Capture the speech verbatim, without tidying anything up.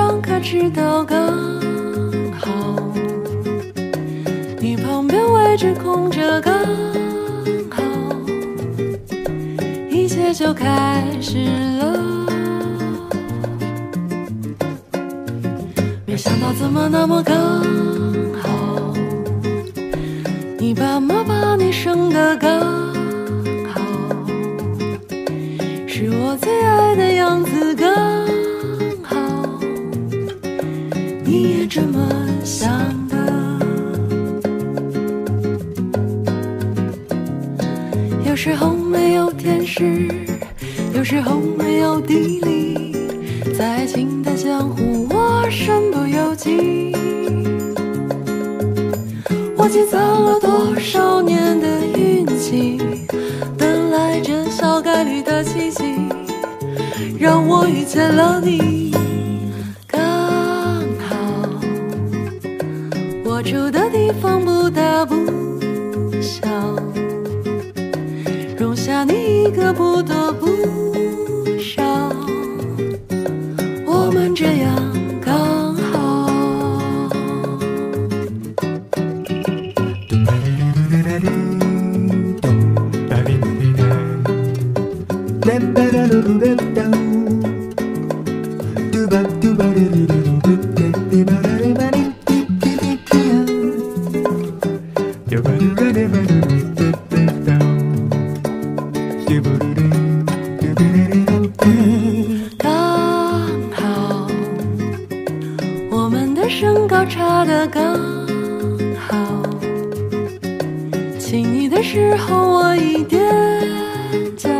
两颗知道刚好，你旁边位置空着刚好，一切就开始了。没想到怎么那么刚好，你爸妈把你生得刚好，是我最爱的样子刚好，你也这么想的。有时候没有天时，有时候没有地利，在爱情的江湖我身不由己。我积攒了多少年的运气，等来这小概率的奇迹，让我遇见了你。刚好我住的地方不大不小，容下你一个不多不少，我们这样刚好。刚好我们的身高差得刚好，亲你的时候我一踮脚，